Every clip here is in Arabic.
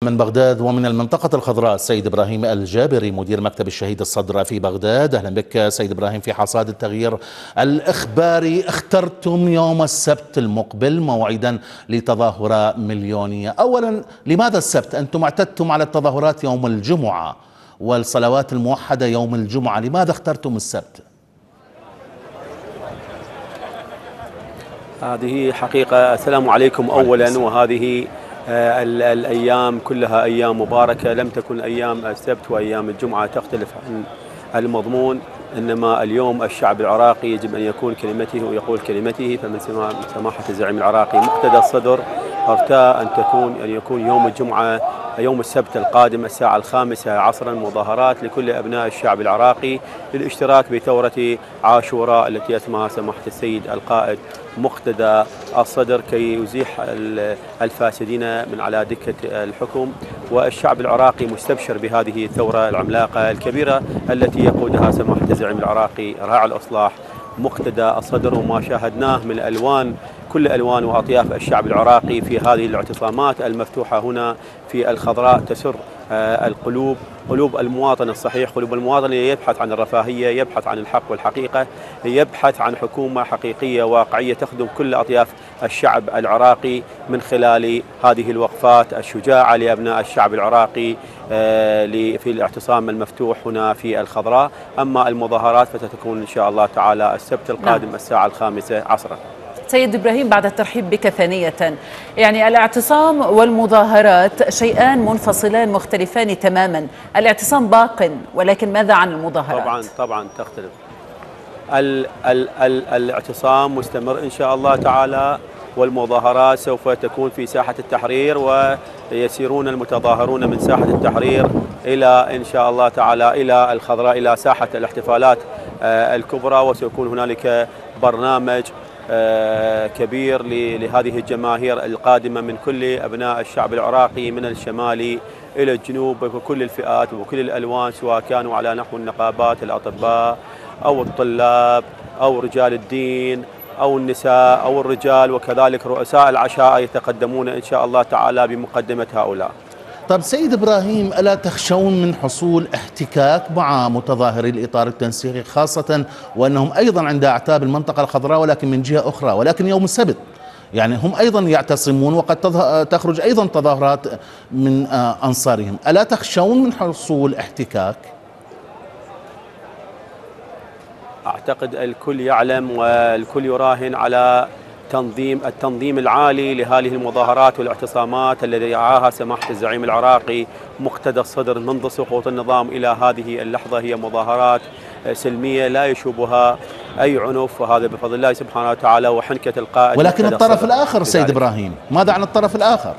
من بغداد ومن المنطقة الخضراء السيد إبراهيم الجابري مدير مكتب الشهيد الصدر في بغداد. أهلا بك سيد إبراهيم في حصاد التغيير الإخباري. اخترتم يوم السبت المقبل موعدا لتظاهرة مليونية. أولا لماذا السبت؟ أنتم اعتدتم على التظاهرات يوم الجمعة والصلوات الموحدة يوم الجمعة، لماذا اخترتم السبت؟ هذه حقيقة. السلام عليكم أولا. وهذه الأيام كلها أيام مباركة، لم تكن أيام السبت وأيام الجمعة تختلف عن المضمون، إنما اليوم الشعب العراقي يجب أن يكون كلمته ويقول كلمته. فمن سماحة الزعيم العراقي مقتدى الصدر ارتأى أن يكون يوم الجمعة يوم السبت القادم الساعة 5 عصرا مظاهرات لكل أبناء الشعب العراقي للاشتراك بثورة عاشوراء التي اسمها سماحة السيد القائد مقتدى الصدر كي يزيح الفاسدين من على دكة الحكم. والشعب العراقي مستبشر بهذه الثورة العملاقة الكبيرة التي يقودها سماحة الزعيم العراقي راعي الإصلاح مقتدى الصدر. وما شاهدناه من الألوان كل ألوان وأطياف الشعب العراقي في هذه الاعتصامات المفتوحة هنا في الخضراء تسر القلوب، قلوب المواطن الصحيح، قلوب المواطن اللي يبحث عن الرفاهية، يبحث عن الحق والحقيقة، يبحث عن حكومة حقيقية واقعية تخدم كل أطياف الشعب العراقي من خلال هذه الوقفات الشجاعة لأبناء الشعب العراقي في الاعتصام المفتوح هنا في الخضراء. أما المظاهرات فتكون إن شاء الله تعالى السبت القادم الساعة 5 عصرا. سيد إبراهيم، بعد الترحيب بك ثانية، يعني الاعتصام والمظاهرات شيئان منفصلان مختلفان تماما. الاعتصام باق، ولكن ماذا عن المظاهرات؟ طبعا تختلف. الاعتصام مستمر إن شاء الله تعالى، والمظاهرات سوف تكون في ساحة التحرير، ويسيرون المتظاهرون من ساحة التحرير إلى إن شاء الله تعالى إلى الخضراء، إلى ساحة الاحتفالات الكبرى. وسيكون هنالك برنامج كبير لهذه الجماهير القادمة من كل أبناء الشعب العراقي من الشمال إلى الجنوب، وكل الفئات وكل الألوان، سواء كانوا على نحو النقابات، الأطباء أو الطلاب أو رجال الدين أو النساء أو الرجال، وكذلك رؤساء العشائر يتقدمون إن شاء الله تعالى بمقدمة هؤلاء. طيب سيد إبراهيم، ألا تخشون من حصول احتكاك مع متظاهري الإطار التنسيقي، خاصة وأنهم أيضا عند أعتاب المنطقة الخضراء ولكن من جهة أخرى، ولكن يوم السبت يعني هم أيضا يعتصمون وقد تخرج أيضا تظاهرات من أنصارهم، ألا تخشون من حصول احتكاك؟ أعتقد الكل يعلم والكل يراهن على التنظيم العالي لهذه المظاهرات والاعتصامات الذي يرعاها سماحة الزعيم العراقي مقتدى الصدر منذ سقوط النظام إلى هذه اللحظة. هي مظاهرات سلمية لا يشوبها أي عنف، وهذا بفضل الله سبحانه وتعالى وحنكة القائد. ولكن الطرف الآخر سيد إبراهيم، ماذا عن الطرف الآخر؟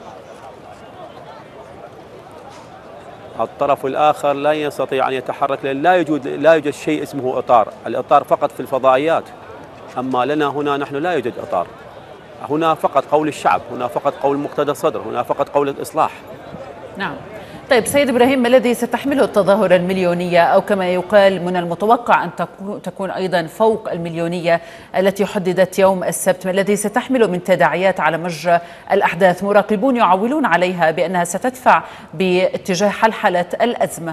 الطرف الآخر لا يستطيع أن يتحرك، لأن لا يوجد شيء اسمه إطار. الإطار فقط في الفضائيات، أما لنا هنا نحن لا يوجد إطار. هنا فقط قول الشعب، هنا فقط قول مقتدى الصدر، هنا فقط قول الإصلاح. نعم. طيب سيد إبراهيم، ما الذي ستحمله التظاهرة المليونية، أو كما يقال من المتوقع أن تكون أيضا فوق المليونية التي حددت يوم السبت؟ ما الذي ستحمله من تداعيات على مجرى الأحداث؟ مراقبون يعولون عليها بأنها ستدفع باتجاه حلحلة الأزمة.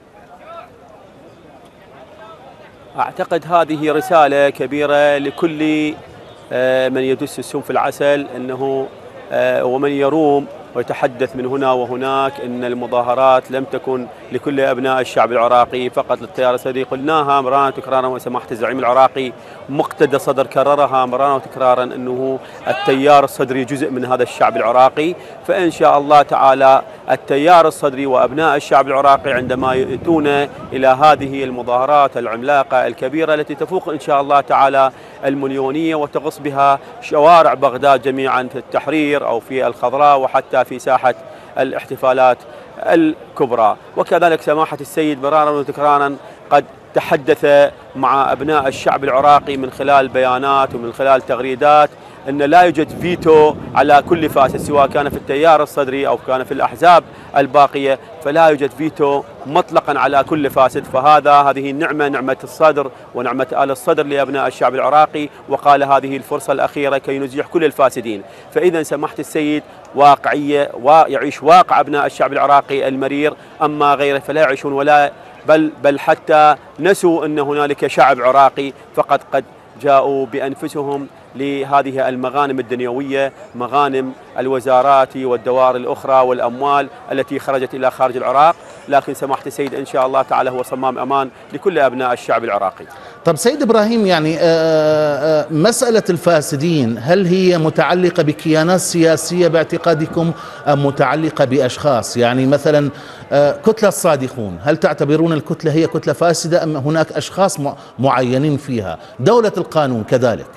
أعتقد هذه رسالة كبيرة لكل من يدس السم في العسل، أنه ومن يروم ويتحدث من هنا وهناك أن المظاهرات لم تكن لكل أبناء الشعب العراقي فقط للتيار السدي. قلناها مرارا وتكرارا، وسماحة الزعيم العراقي مقتدى الصدر كررها مرارا وتكرارا أنه التيار الصدري جزء من هذا الشعب العراقي. فإن شاء الله تعالى التيار الصدري وأبناء الشعب العراقي عندما يأتون إلى هذه المظاهرات العملاقة الكبيرة التي تفوق إن شاء الله تعالى المليونية وتغص بها شوارع بغداد جميعا في التحرير أو في الخضراء وحتى في ساحة الاحتفالات الكبرى. وكذلك سماحة السيد مرارا وتكرارا قد تحدث مع أبناء الشعب العراقي من خلال بيانات ومن خلال تغريدات أن لا يوجد فيتو على كل فاسد، سواء كان في التيار الصدري أو كان في الأحزاب الباقية، فلا يوجد فيتو مطلقا على كل فاسد. هذه النعمة، نعمة الصدر ونعمة آل الصدر لأبناء الشعب العراقي، وقال هذه الفرصة الأخيرة كي نزيح كل الفاسدين. فإذا سماحة السيد واقعية ويعيش واقع أبناء الشعب العراقي المرير، أما غيره فلا يعيشون ولا بل حتى نسوا أن هنالك شعب عراقي، فقد قد جاءوا بأنفسهم لهذه المغانم الدنيوية، مغانم الوزارات والدوائر الأخرى والأموال التي خرجت إلى خارج العراق. لكن سماحة السيد إن شاء الله تعالى هو صمام أمان لكل أبناء الشعب العراقي. طب سيد إبراهيم، يعني مسألة الفاسدين هل هي متعلقة بكيانات سياسية باعتقادكم أم متعلقة بأشخاص؟ يعني مثلا كتلة الصادقون، هل تعتبرون الكتلة هي كتلة فاسدة أم هناك أشخاص معينين فيها؟ دولة القانون كذلك.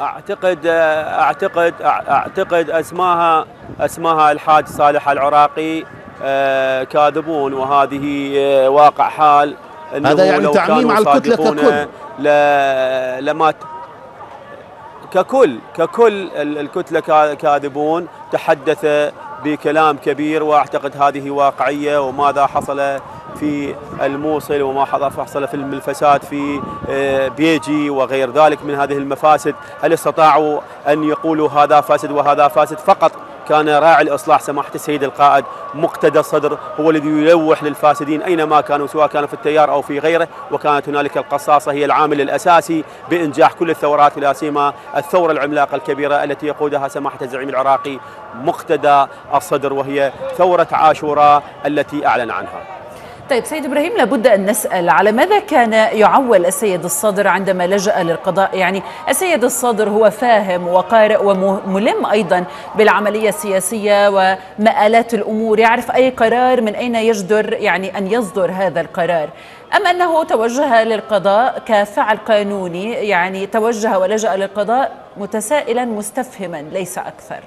أعتقد اسمها الحاج صالح العراقي كاذبون، وهذه واقع حال. هذا يعني تعميم على الكتلة ككل. لما ككل الكتلة كاذبون، تحدث بكلام كبير، واعتقد هذه واقعية. وماذا حصل في الموصل وما حصل في الفساد في بيجي وغير ذلك من هذه المفاسد، هل استطاعوا أن يقولوا هذا فاسد وهذا فاسد؟ فقط كان راعي الإصلاح سماحة السيد القائد مقتدى الصدر هو الذي يلوح للفاسدين أينما كانوا، سواء كانوا في التيار أو في غيره. وكانت هنالك القصاصة هي العامل الأساسي بإنجاح كل الثورات، لا سيما الثورة العملاقة الكبيرة التي يقودها سماحة الزعيم العراقي مقتدى الصدر، وهي ثورة عاشوراء التي أعلن عنها. طيب سيد إبراهيم، لابد أن نسأل على ماذا كان يعول السيد الصدر عندما لجأ للقضاء؟ يعني السيد الصدر هو فاهم وقارئ وملم أيضا بالعملية السياسية ومآلات الأمور، يعرف أي قرار من أين يجدر يعني أن يصدر هذا القرار، أم أنه توجه للقضاء كفعل قانوني، يعني توجه ولجأ للقضاء متسائلا مستفهما ليس أكثر؟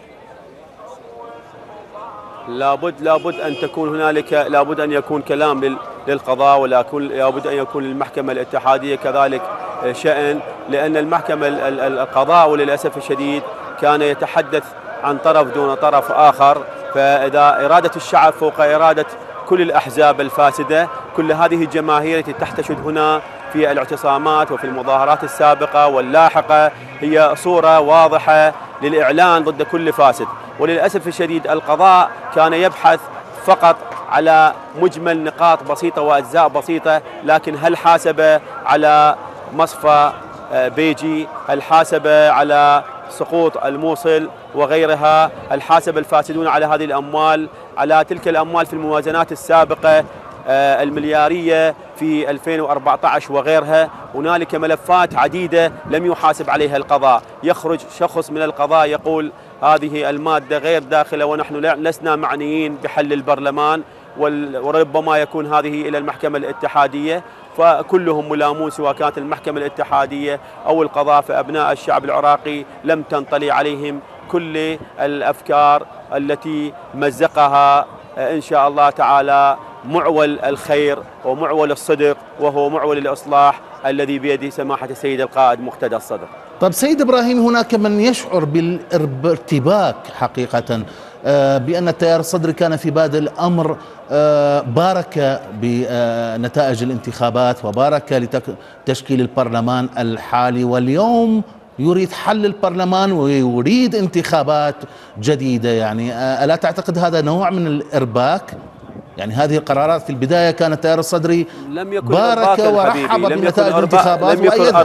لابد أن تكون هنالك، لابد أن يكون كلام للقضاء، ولابد أن يكون للمحكمة الاتحادية كذلك شأن، لأن المحكمة القضاء وللأسف الشديد كان يتحدث عن طرف دون طرف آخر. فإذا إرادة الشعب فوق إرادة كل الأحزاب الفاسدة، كل هذه الجماهير التي تحتشد هنا في الاعتصامات وفي المظاهرات السابقة واللاحقة هي صورة واضحة للإعلان ضد كل فاسد. وللأسف الشديد القضاء كان يبحث فقط على مجمل نقاط بسيطة وأجزاء بسيطة، لكن هل حاسب على مصفى بيجي؟ هل حاسب على سقوط الموصل وغيرها؟ هل حاسب الفاسدون على هذه الأموال، على تلك الأموال في الموازنات السابقة المليارية في 2014 وغيرها؟ هنالك ملفات عديدة لم يحاسب عليها القضاء. يخرج شخص من القضاء يقول هذه المادة غير داخلة ونحن لسنا معنيين بحل البرلمان، وربما يكون هذه إلى المحكمة الاتحادية. فكلهم ملامون، سواء كانت المحكمة الاتحادية أو القضاء. فأبناء الشعب العراقي لم تنطلي عليهم كل الأفكار التي مزقها إن شاء الله تعالى معول الخير ومعول الصدق، وهو معول الإصلاح الذي بيد سماحة السيد القائد مقتدى الصدر. طب سيد إبراهيم، هناك من يشعر بالارتباك حقيقة بأن التيار الصدري كان في بادئ الأمر بارك بنتائج الانتخابات وبارك لتشكيل البرلمان الحالي، واليوم يريد حل البرلمان ويريد انتخابات جديدة. يعني ألا تعتقد هذا نوع من الإرباك؟ يعني هذه القرارات في البداية كان التيار الصدري بارك ورحب بنتائج الانتخابات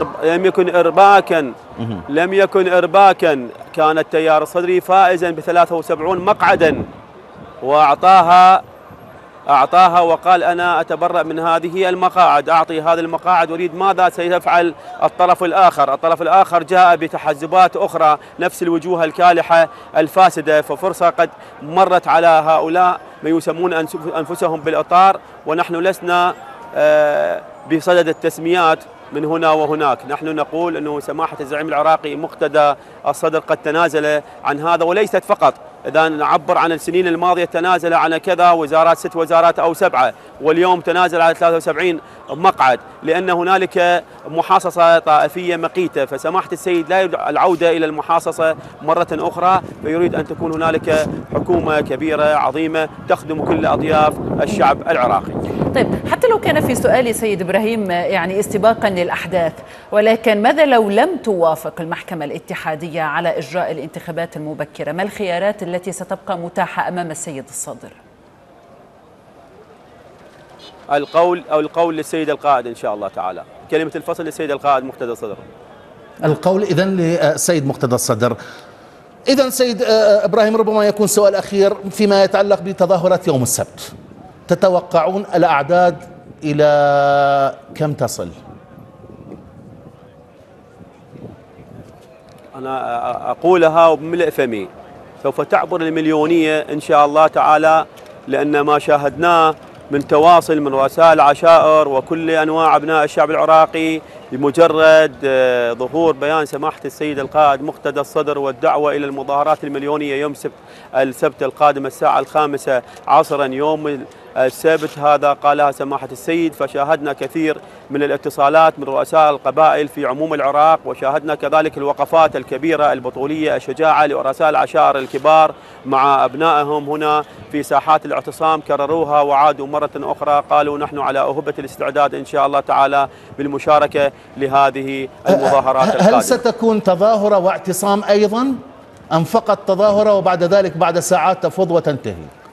لم يكن إرباكا. كان التيار الصدري فائزا ب73 مقعدا، وأعطاها وقال أنا أتبرأ من هذه المقاعد، أعطي هذه المقاعد وأريد ماذا سيفعل الطرف الآخر. الطرف الآخر جاء بتحزبات أخرى، نفس الوجوه الكالحة الفاسدة. ففرصة قد مرت على هؤلاء من يسمون أنفسهم بالإطار، ونحن لسنا بصدد التسميات من هنا وهناك. نحن نقول أنه سماحة الزعيم العراقي مقتدى الصدر قد تنازل عن هذا، وليست فقط إذا نعبر عن السنين الماضية تنازل عن كذا وزارات 6 وزارات أو 7، واليوم تنازل على 73 مقعد، لأن هنالك محاصصة طائفية مقيتة. فسماحة السيد لا يريد العودة إلى المحاصصة مرة أخرى، فيريد أن تكون هنالك حكومة كبيرة عظيمة تخدم كل أطياف الشعب العراقي. طيب، حتى لو كان في سؤالي سيد إبراهيم يعني استباقا للأحداث، ولكن ماذا لو لم توافق المحكمة الاتحادية على إجراء الانتخابات المبكرة؟ ما الخيارات التي ستبقى متاحة أمام السيد الصدر؟ القول للسيد القائد إن شاء الله تعالى. كلمة الفصل للسيد القائد مقتدى الصدر. القول إذن للسيد مقتدى الصدر. إذن سيد إبراهيم، ربما يكون سؤال أخير فيما يتعلق بتظاهرات يوم السبت. تتوقعون الأعداد إلى كم تصل؟ أنا أقولها وبملء فمي، سوف تعبر المليونية إن شاء الله تعالى، لأن ما شاهدناه من تواصل من رؤساء العشائر وكل أنواع أبناء الشعب العراقي بمجرد ظهور بيان سماحة السيد القائد مقتدى الصدر والدعوة إلى المظاهرات المليونية يوم السبت القادم الساعة 5 عصرا يوم السبت، هذا قالها سماحة السيد. فشاهدنا كثير من الاتصالات من رؤساء القبائل في عموم العراق، وشاهدنا كذلك الوقفات الكبيرة البطولية الشجاعة لرؤساء العشائر الكبار مع أبنائهم هنا في ساحات الاعتصام، كرروها وعادوا مرة أخرى، قالوا نحن على أهبة الاستعداد إن شاء الله تعالى بالمشاركة لهذه المظاهرات القادمة. هل ستكون تظاهرة واعتصام أيضا أم فقط تظاهرة وبعد ذلك بعد ساعات تفض وتنتهي؟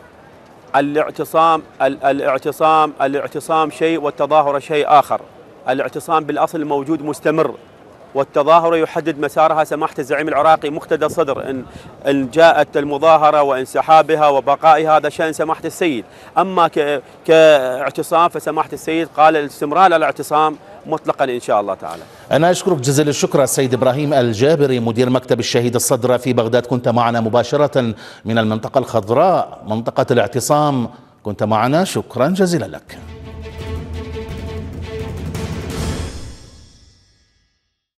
الاعتصام شيء والتظاهرة شيء آخر. الاعتصام بالأصل موجود مستمر، والتظاهرة يحدد مسارها سماحة الزعيم العراقي مقتدى الصدر. إن جاءت المظاهرة وانسحابها وبقائها هذا شأن سماحة السيد، أما كاعتصام فسماحة السيد قال الاستمرار على الاعتصام مطلقا إن شاء الله تعالى. أنا أشكرك جزيل الشكر السيد إبراهيم الجابري مدير مكتب الشهيد الصدر في بغداد، كنت معنا مباشرة من المنطقة الخضراء منطقة الاعتصام، كنت معنا، شكرا جزيلا لك.